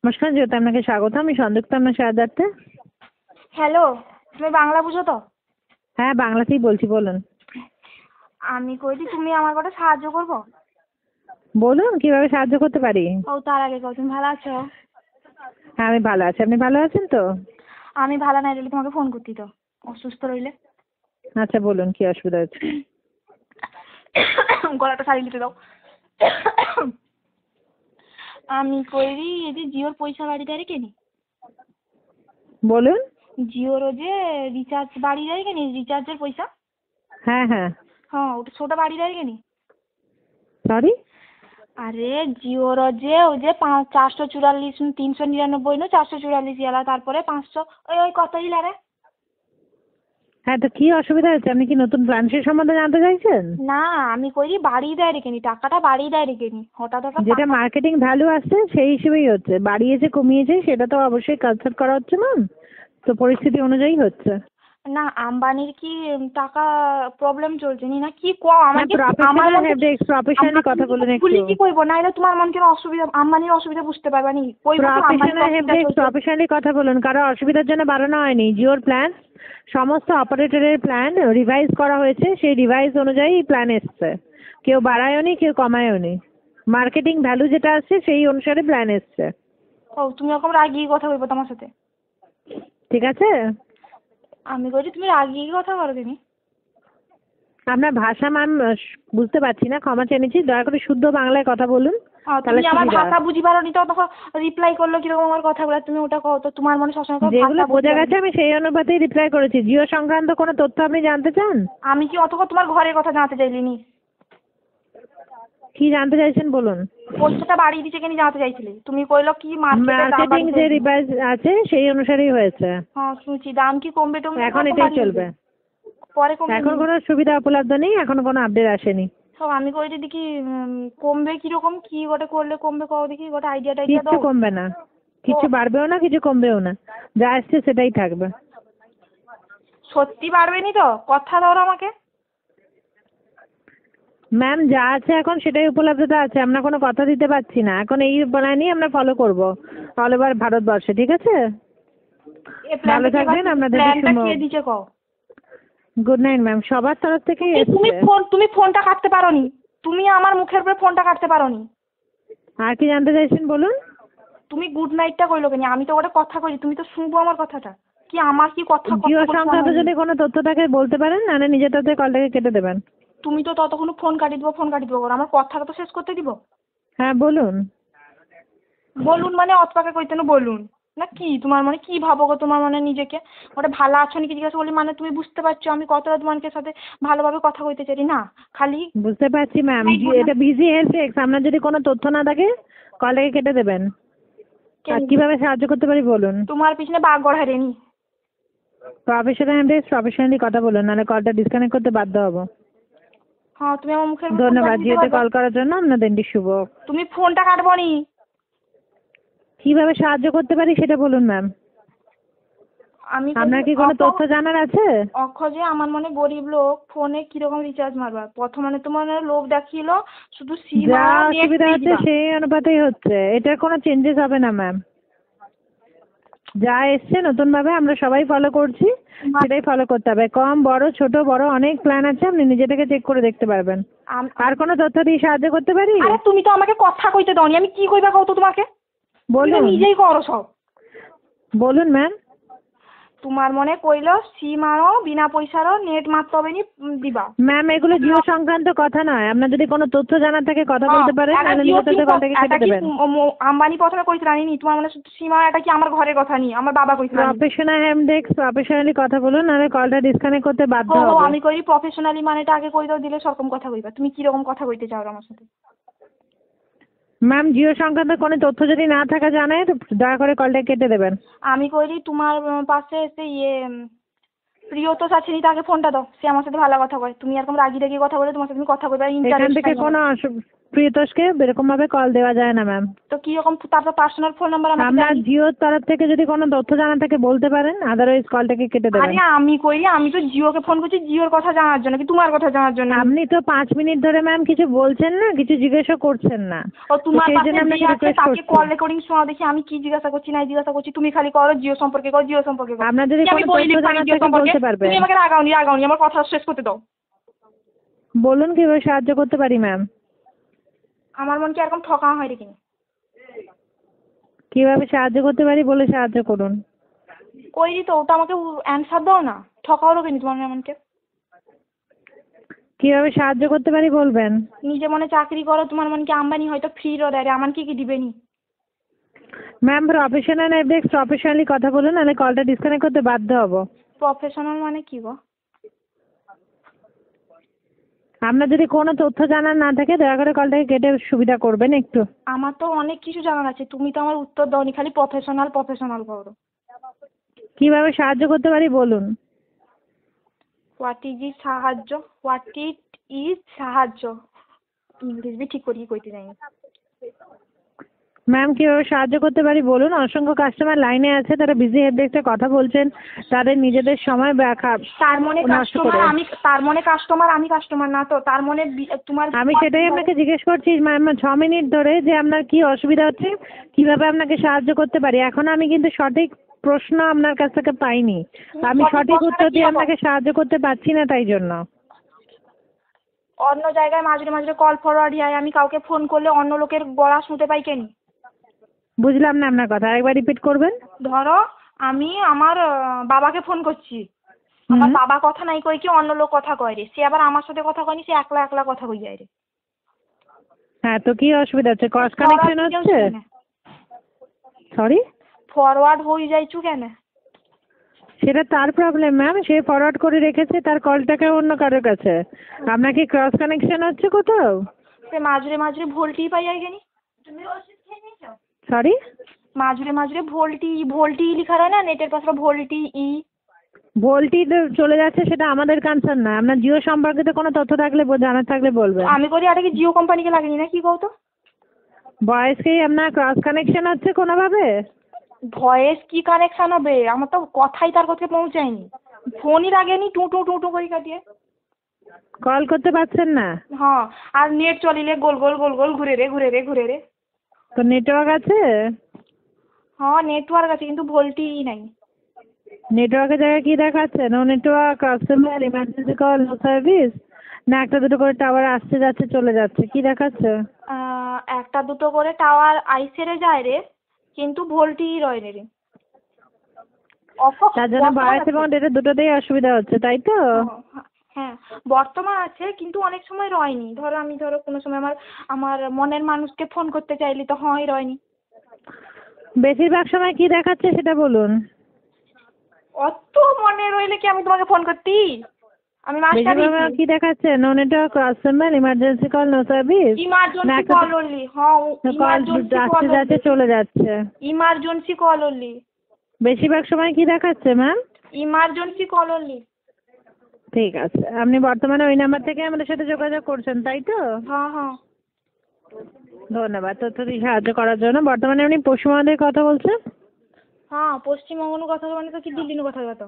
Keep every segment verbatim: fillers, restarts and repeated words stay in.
নমস্কার জ্যোতি, আপনাকে স্বাগত। আমি সংযুক্তা, আপনার সাহায্যার্থে। হ্যালো, তুমি বাংলা বুঝো তো? হ্যাঁ, বাংলাতেই বলছি, বলুন। আমি কইছি তুমি আমার কটা সাহায্য করবো? বলুন কিভাবে সাহায্য করতে পারি। ও তার আগে কও, তুমি ভালো আছো? হ্যাঁ, আমি ভালো আছি। আপনি ভালো আছেন তো? আমি ভালো নাই রইলে তোমাকে ফোন করতি তো, অসুস্থ রইলে। আচ্ছা বলুন, কি অসুবিধা হচ্ছে? গলাটা সারিয়ে দিতে দাও। আমি কইরি এই যে জিওর পয়সা বাড়ি দেয় কেনি, বলুন। জিওর যে রিচার্জ বাড়ি দেয় কেনি, রিচার্জের পয়সা। হ্যাঁ হ্যাঁ। হ্যাঁ, ওটা ছোটা বাড়ি দেয় কেনি। সরি। আরে জিওর যে ওই যে পাঁচ চারশো চুরাল্লিশ তিনশো নিরানব্বই নো চারশো চুরাল্লিশ ইয়ালা, তারপরে পাঁচশো ওই ওই কত হিলারে। হ্যাঁ, তো কি অসুবিধা হচ্ছে? আপনি কি নতুন প্ল্যানটির সম্বন্ধে জানতে চাইছেন? না, আমি কইরি বাড়িয়ে দেয় রেখেনি, টাকাটা বাড়িয়ে দেয় রেখেনি, হঠাৎ হঠাৎ যেটা টাকা- মার্কেটিং ভ্যালু আসছে সেই হিসেবেই হচ্ছে। বাড়িয়েছে কমিয়েছে সেটা তো অবশ্যই কনসাল্ট করা হচ্ছে ম্যাম। তো পরিস্থিতি অনুযায়ী হচ্ছে। না, আম্বানির কি টাকা প্রবলেম চলছে নি না কি কও আমাকে? আমার প্রফেশনাল মনে হেডেক্স, প্রফেশনালি কথা বলুন একটু। খুলি কি কইবো, নাইলে তোমার মন কেন অসুবিধা, আম্বানির অসুবিধা বুঝতে পারবা নি, কইবো তো আম্বানির প্রফেশনাল অসুবিধা হেডেক্স, চলছে। প্রফেশনালি কথা বলুন। কারো অসুবিধার জন্য বাড়ানো হয়নি। জিওর প্ল্যান সমস্ত অপারেটরের প্ল্যান রিভাইজ করা হয়েছে, সেই রিভাইজ অনুযায়ী প্ল্যান এসছে। কেউ বাড়ায়ওনি, কেউ কমায়ওনি। মার্কেটিং ভ্যালু যেটা আসছে সেই অনুসারে প্ল্যান এসছে। ও তুমি এরকম রাগিয়ে কথা কইবো তোমার সাথে? ঠিক আছে। আমি কইছি তুমি রাগিয়ে কথা করো কেনি? আপনার ভাষা ম্যাম বুঝতে পারছি না, ক্ষমা চেয়ে নিচ্ছি। দয়া করে শুদ্ধ বাংলায় কথা বলুন, তাহলে তুমি আমার সুবিধা। ভাষা বুঝি পারো নি তো, তখন রিপ্লাই করলো কিরকম আমার কথাগুলো, তুমি ওটা কও তো, তোমার মনে সবসময় তো যেগুলো ভাষা বোঝা বুঝি গেছে পারো নি। আমি সেই অনুপাতেই রিপ্লাই করেছি। জিও সংক্রান্ত কোনো তথ্য আপনি জানতে চান? আমি কি অতক্ষণ তোমার ঘরের কথা জানতে চাইলিনি? কি জানতে চাইছেন বলুন। পয়সাটা বাড়িয়ে দিচ্ছে কেন জানতে চাইছিলি? তুমি কইলো কি মার্কেটের দাম মার্কেটিং যে বাড়িয়েছে। রিভাইজ আছে সেই অনুসারেই হয়েছে। হ্যাঁ শুনছি, দাম কি কমবে টমবে? এখন কখন এটাই বাড়িয়ে চলবে। দেবে? পরে কমবে এখন নি? কোনো সুবিধা উপলব্ধ নেই, এখনো কোনো আপডেট আসেনি। সব আমি কইছি দেখি উম, কমবে কিরকম, কি গোটে করলে কমবে কও দেখি, গোটে আইডিয়া টাইডিয়া কিচ্ছু দাও। কমবে না, কিছু বাড়বেও না, কিছু কমবেও না। যা আসছে সেটাই থাকবে। সত্যি বাড়বে নি তো? কথা দাও আমাকে। ম্যাম, যা আছে এখন সেটাই উপলব্ধতা আছে। আমরা কোনো কথা দিতে পারছি না। এখন এই প্ল্যানই আমরা ফলো করবো অল ওভার ভারতবর্ষে। ঠিক আছে, এই ভালো প্ল্যানটা কে থাকবেন। বানিয়েছে? আপনাদের প্ল্যানটা শুভ কে দিছে কও? Good night ma'am. সবার তরফ থেকেই তুমি তুমি এসছে। ফোন তুমি ফোনটা কাটতে পারো নি, তুমি আমার মুখের উপরে ফোনটা কাটতে পারো নি। আর কি জানতে চাইছেন বলুন। তুমি গুড নাইটটা কইলো কেন? আমি তো ওটা কথা কইছি, তুমি তো শুনবো আমার কথাটা। কি আমার কি কথা জিও কথা বলছো সংক্রান্ত আমার? যদি কোনো তথ্য থাকে বলতে পারেন, নাহলে নিজের তথ্যে কলটাকে কেটে দেবেন। তুমি তো ততক্ষণ ফোন কাটি দিব ফোন কাটি দিব করো, আমার কথাটা তো শেষ করতে দিব। হ্যাঁ বলুন। বলুন মানে অতপাকে কইতে না বলুন না কি? তোমার মানে কি ভাবো গো তোমার মানে নিজেকে? ওটা ভালো আছো নাকি জিজ্ঞাসা করলি মানে তুমি বুঝতে পারছো আমি কতটা তোমাকে সাথে ভালোভাবে কথা কইতে চাই না? খালি বুঝতে পারছি ম্যাম, এই বললাম, এটা বিজি হেল্প ডেস্ক। আপনার যদি কোনো তথ্য না থাকে কলটাকে কেটে দেবেন। আর কেন কিভাবে সাহায্য করতে পারি বলুন। তোমার পিছনে বাঘ গড়ায় রেনি? প্রফেশনাল হেল্প ডেস্ক, প্রফেশনালি কথা বলুন, নাহলে কলটা ডিসকানেক্ট করতে বাধ্য হবো। হ্যাঁ তুমি আমার মুখের উপর ফোন ধন্যবাদ কাটিয়ে দিতে জিওতে পারবে? কল করার জন্য। আপনার দিনটি শুভ। তুমি ফোনটা কাটবো নি। কিভাবে সাহায্য করতে পারি সেটা বলুন ম্যাম। আমি আপনার কি কোনো তথ্য জানার আছে? অক্ষ যে আমার মনে গরিব লোক, ফোনে কিরকম রিচার্জ মারবা? প্রথম মানে তোমার লোভ দেখিলো শুধু সিম যা আর নেট অসুবিধা দিয়ে হচ্ছে দিবা। সেই অনুপাতেই হচ্ছে। এটার কোনো চেঞ্জেস হবে না ম্যাম। যা এসছে নতুন ভাবে আমরা সবাই ফলো করছি, সেটাই ফলো করতে হবে। কম বড় ছোট বড় অনেক প্ল্যান আছে, আপনি নিজে থেকে চেক করে দেখতে পারবেন। আম- আর কোনো তথ্য দিয়ে সাহায্য করতে পারি? আরে তুমি তো আমাকে কথা কইতে দাওনি, আমি কি কইবা কও তো তোমাকে? তুমি তো বলুন। নিজেই করো সব। বলুন ম্যাম। তোমার মনে কইলো সিম আরো বিনা পয়সারও নেট মারতে হবে নি উম, দিবা। ম্যাম, এগুলো জিও সংক্রান্ত কথা নয়। আপনার যদি কোনো তথ্য জানার থাকে কথা বলতে পারেন, এটা নাহলে জিও নিজের তথ্যে সিম কলটাকে এটা কেটে কি দেবেন। উম, উম, আম্বানি প্রথমে কইছিল আনি তোমার মনে সীমা, এটা কি আমার ঘরের কথা নি, আমার বাবা কইছিল আনি। প্রফেশনাল হেল্প ডেস্ক, প্রফেশনালি কথা বলুন, নাহলে কলটা ডিসকানেক্ট করতে বাধ্য ও ও, হবে। আমি করি প্রফেশনালি মানেটা আগে কই দাও, দিলে সরকম কথা কইবা। তুমি কি রকম কথা কইতে চাও আমার সাথে? ম্যাম, জিও সংক্রান্ত কোনো তথ্য যদি না থাকা জানেন দয়া করে কলটা কেটে দেবেন। আমি কইরি তোমার উম, পাশে এসে ইয়ে উম, প্রিয়তোষ আছে নি, তাকে ফোনটা দাও, সে আমার সাথে ভালো কথা কয়। তুমি এরকম রাগি রাগি কথা বলে তোমার সাথে আমি কথা কইবার এখান ইন্টারেস্ট থেকে নাই আমার। কোনো অসু- প্রিয়তোষকে এরকম ভাবে কল দেওয়া যায় না ম্যাম। তো কি রকম তারপর পার্সোনাল ফোন নাম্বার আমাকে আপনার দেয়নি? জিওর তরফ থেকে যদি কোনো তথ্য জানা থাকে বলতে পারেন, আদারওয়াইজ কলটাকে কেটে দেবেন। আরে আমি কইরি, আমি তো জিওকে ফোন করছি জিওর কথা জানার জন্য, কি তোমার কথা জানার জন্য? আপনি তো পাঁচ মিনিট ধরে ম্যাম কিছু বলছেন না, কিছু জিজ্ঞাসা করছেন না। ও তোমার সেই পাশে জন্য আপনাকে যে আছে রিকোয়েস্ট তাকে করছি। কল রেকর্ডিং শোনা দেখি, আমি কি জিজ্ঞাসা করছি না জিজ্ঞাসা করছি, তুমি খালি করো জিও সম্পর্কে করো জিও সম্পর্কে করো। আপনার যদি কি আমি কোনো বই তথ্য লিখবো জানার জিও থাকে সম্পর্কে? বলতে পারবেন। তুমি আমাকে রাগাওনি রাগাওনি, আমার কথা শেষ করতে দাও। বলুন কিভাবে সাহায্য করতে পারি ম্যাম। আমার মন কি এরকম ঠকা হয় রে কিনা? কিভাবে সাহায্য করতে পারি বলে সাহায্য করুন। কইরি তো, ওটা আমাকে অ্যান্সার দাও না। ঠকাও রে কিনা তোমার এমনকে? কিভাবে সাহায্য করতে পারি বলবেন। নিজে মনে চাকরি করো, তোমার মন কি আম্বানি হয়তো ফ্রি রো দেয়, আমার কি কি দিবেনি? ম্যাম প্রফেশনাল এফডেক্স প্রফেশনালি কথা বলুন, নাহলে কলটা ডিসকানেক্ট করতে বাধ্য হব। প্রফেশনাল মানে কি গো? আপনার যদি কোনো তথ্য জানার না থাকে দয়া করে কলটাকে কেটে সুবিধা করবেন একটু। আমার তো অনেক কিছু জানার আছে, তুমি তো আমার উত্তর দাওনি, খালি প্রফেশনাল প্রফেশনাল করো। কিভাবে সাহায্য করতে পারি বলুন। হোয়াট ইজ ইজ সাহায্য, হোয়াট ইট ইজ সাহায্য, ইংলিশ বি ঠিক করি কইতে যাই। ম্যাম কিভাবে সাহায্য করতে পারি বলুন। অসংখ্য কাস্টমার লাইনে আছে, তারা বিজি হেল্পডেস্কে কথা বলছেন, তাদের নিজেদের সময় ব্যাখ্যা তার মনে নষ্ট কাস্টমার করে। আমি, তার মনে কাস্টমার আমি কাস্টমার না তো, তার মনে বি- তোমার আমি সেটাই আপনাকে জিজ্ঞেস করছি ম্যাম ছ মিনিট ধরে যে আপনার কি অসুবিধা হচ্ছে, কিভাবে আপনাকে সাহায্য করতে পারি। এখন আমি কিন্তু সঠিক প্রশ্ন আপনার কাছ থেকে পাইনি, আমি সঠিক সঠিক প্রশ্নটা উত্তর কি দিয়ে হবে? আপনাকে সাহায্য করতে পারছি না, তাই জন্য। অন্য জায়গায় মাঝে মাঝে কল ফরওয়ার্ড হয়, আমি কাউকে ফোন করলে অন্য লোকের গলা শুনতে পাই কেন? বুঝলাম না আপনার কথা, আরেকবার রিপিট করবেন। ধরো আমি আমার আহ, বাবাকে ফোন করছি, আমার বাবা কথা নাই কই কি অন্য লোক কথা কয় রে, সে আবার আমার সাথে কথা কয়নি, সে একলা একলা কথা কই যায় রে। হ্যাঁ তো কি অসুবিধা হচ্ছে, ক্রস কানেকশন হচ্ছে। সরি, ফরওয়ার্ড হয়ে যাইছু কেন? সেটা তার প্রবলেম ম্যাম, সে ফরওয়ার্ড করে রেখেছে তার কলটাকে অন্য কারোর কাছে। আপনার কি ক্রস কানেকশন হচ্ছে কোথাও? সে মাঝরে মাঝরে ভোল্টি পাই যায় কেন? সরি, মাঝরে মাঝরে ভোল্টি ভোল্টি লিখা রয় না নেটের পাশে, ভোল্টি ই ভোল্টি চলে যাচ্ছে, সেটা আমাদের কনসার্ন না। আপনার জিও সম্পর্কিত কোনো তথ্য থাকলে ব- জানার থাকলে বলবেন। আমি করি এটা কি জিও কোম্পানিকে লাগেনি না কি কও তো? ভয়েসকেই আপনার ক্রস কানেকশন হচ্ছে কোনোভাবে। ভয়েস কি কানেকশন হবে? আমার তো কথাই তার কাছে পৌঁছায়নি, ফোনই লাগেনি, টু টু টু টু করে কাটিয়ে। কল করতে পারছেন না? হ্যাঁ, আর নেট চলিলে গোল গোল গোল গোল ঘুরে রে ঘুরে রে ঘুরে রে। তো নেটওয়ার্ক আছে? হ্যাঁ নেটওয়ার্ক আছে কিন্তু ভোল্টি নাই। নেটওয়ার্কের জায়গায় কি দেখাচ্ছে? No network, customer, emergency call, no service, না একটা দুটো করে টাওয়ার আসছে যাচ্ছে চলে যাচ্ছে, কি দেখাচ্ছে? আহ, একটা দুটো করে টাওয়ার আইসেরে যায় রে, কিন্তু ভোল্টি রয় রে রে। অফ- তার জন্য বর্তমান ভয়েস আছে। এবং ডেটা দুটোতেই অসুবিধা হচ্ছে, তাই তো? হ্যাঁ, হ্যাঁ বর্তমান আছে কিন্তু অনেক সময় রয়নি। ধরো আমি ধরো কোনো সময় আমার আমার মনের মানুষকে ফোন করতে চাইলি তো হয় রয়নি। বেশিরভাগ সময় কি দেখাচ্ছে সেটা বলুন। অত মনে রইলে কি আমি তোমাকে ফোন করতি? আমি মাস্টার বেশিরভাগ কি দেখাচ্ছে? No network, customer, emergency call, no service, না ইমার্জেন্সি একটা কল অনলি। হ্যাঁ কল ইমার্জেন্সি আসছে কল যাচ্ছে চলে যাচ্ছে। ইমার্জেন্সি কল অনলি বেশিরভাগ সময় কি দেখাচ্ছে ম্যাম? Emergency call only. ঠিক আছে, আপনি বর্তমানে ওই নাম্বার থেকে আমাদের সাথে যোগাযোগ করছেন, তাই তো? হ্যাঁ হ্যাঁ ধন্যবাদ তথ্য দিয়ে সাহায্য করার জন্য। বর্তমানে আপনি পশ্চিমবঙ্গের কথা বলছেন? হ্যাঁ পশ্চিমবঙ্গ কথা মানে তো কি দিল্লির কথা কথা।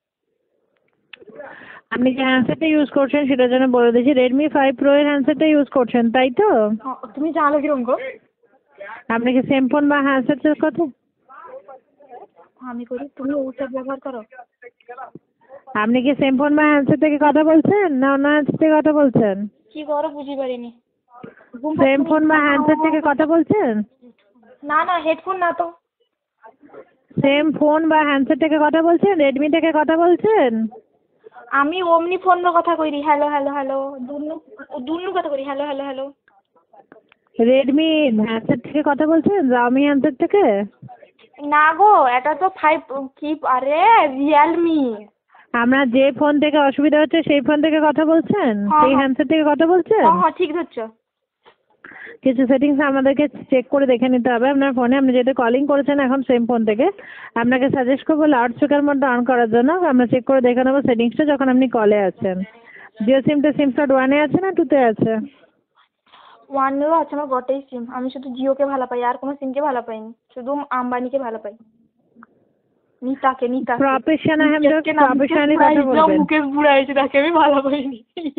আপনি যে হ্যান্ডসেটটা ইউজ করছেন সেটার জন্য বলে দিচ্ছি, রেডমি ফাইভ প্রো এর হ্যান্ডসেটটা ইউজ করছেন, তাই তো? হ্যাঁ, তুমি জানো কিরম গো? আপনি কি সেম ফোন বা হ্যান্ডসেটের কথা? আমি করি, তুমি ওসব ব্যবহার করো? আপনি কি সেম ফোন বা হ্যান্ডসেট থেকে কথা বলছেন না অন্য হ্যান্ডসেট থেকে কথা বলছেন? কি করো বুঝি পারিনি। সেম ফোন বা হ্যান্ডসেট থেকে কথা বলছেন? না না হেডফোন না তো। সেম ফোন বা হ্যান্ডসেট থেকে কথা বলছেন? রেডমি থেকে কথা বলছেন? আমি অমনি ফোনের কথা কইরি, হ্যালো হ্যালো হ্যালো দুনু দুনু কথা করি, hello hello hello. Redmi handset থেকে কথা বলছেন, রাওমি হ্যান্ডসেট থেকে? না গো, এটা তো ফাইভ কি, আরে রিয়েলমি। আপনার যে ফোন থেকে অসুবিধা হচ্ছে সেই ফোন থেকে কথা বলছেন? হ্যাঁ, সেই হ্যাঁ। হ্যান্ডসেট থেকে কথা বলছেন? হ্যাঁ হ্যাঁ ঠিক ধরছো। কিছু সেটিংস আমাদেরকে চেক করে দেখে নিতে হবে আপনার ফোনে। আপনি যেহেতু কলিং করেছেন এখন সেম ফোন থেকে, আপনাকে সাজেস্ট করবো লাউড স্পিকার মোডটা অন করার জন্য। আমরা চেক করে দেখে নেবো সেটিংসটা যখন আপনি কলে আছেন। জিও সিমটা সিম স্লট ওয়ানে আছে না টুতে আছে? ওয়ানেরও আছে আমার গোটেই সিম, আমি শুধু জিওকে ভালো পাই, আর কোনো সিমকে ভালো পাইনি, শুধু আম্বানিকে ভালো পাই, নিতাকে নিতাকে প্রফেশনাল মুকেশকে না, মুকেশ প্রফেশনালি বুড়া কথা হয়েছে, বলবেন। মুকেশ বুড়া হয়েছে, তাকে আমি ভালো পাইনি।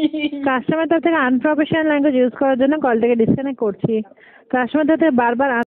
কাস্টমার তরফ থেকে আনপ্রফেশনাল ল্যাঙ্গুয়েজ ইউজ করার জন্য কলটাকে ডিসকানেক্ট করছি। কাস্টমার তরফ থেকে বারবার